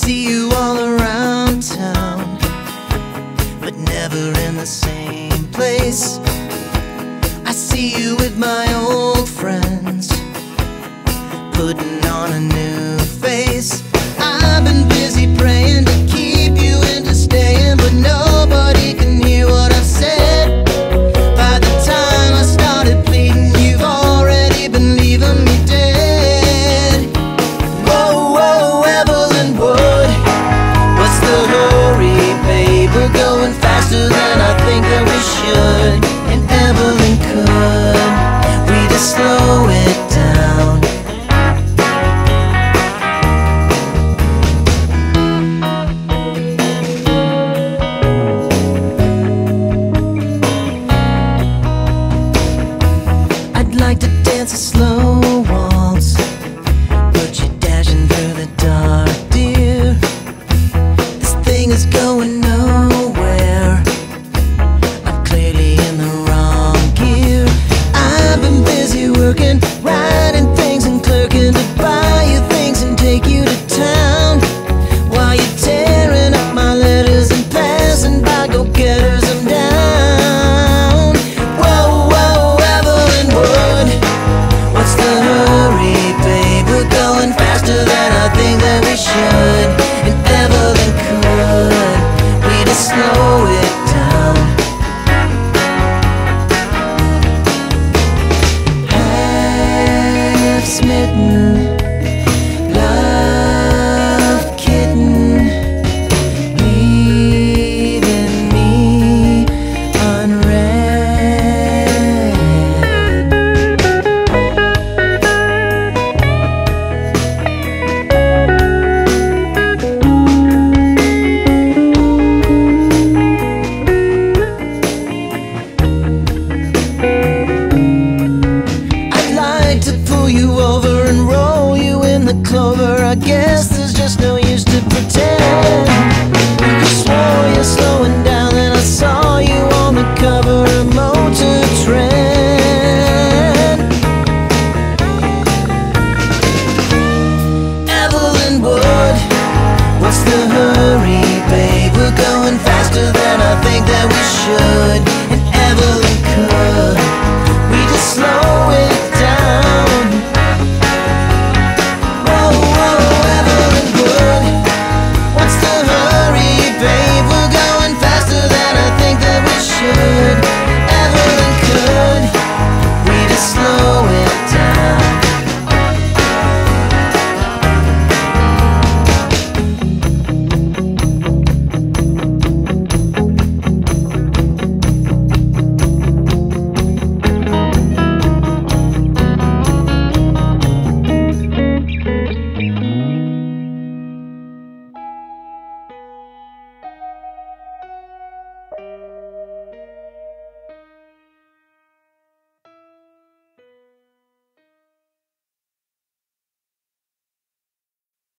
see you all around town, but never in the same place. I see you with my old friends, putting on a new face. I've been busy praying to keep you into staying, but nobody can hear what I've said. By the time I started pleading, you've already been leaving me dead. Whoa, whoa, Evelyn Wood, what's the hurry, babe? We're going faster than I think that we should. And Evelyn, could we just slow it down? I'd like to dance a slow waltz, but you're dashing through the dark, dear. This thing is going nowhere. I'm clearly in the wrong gear. I've been busy working, writing things and clerking to buy you things and take you to town, while you're tearing up my letters and passing by go-getters. I'm down. Whoa, whoa, Evelyn Wood, what's the hurry, babe? We're going faster than I think that we should. And Evelyn, could we just slow it down? Half smitten, love kitten, leaving me unread. I'd like to pull you over and roll you in the clover. I guess there's just no use to pretend. You swore you're slowing down, and I saw you on the cover of Motor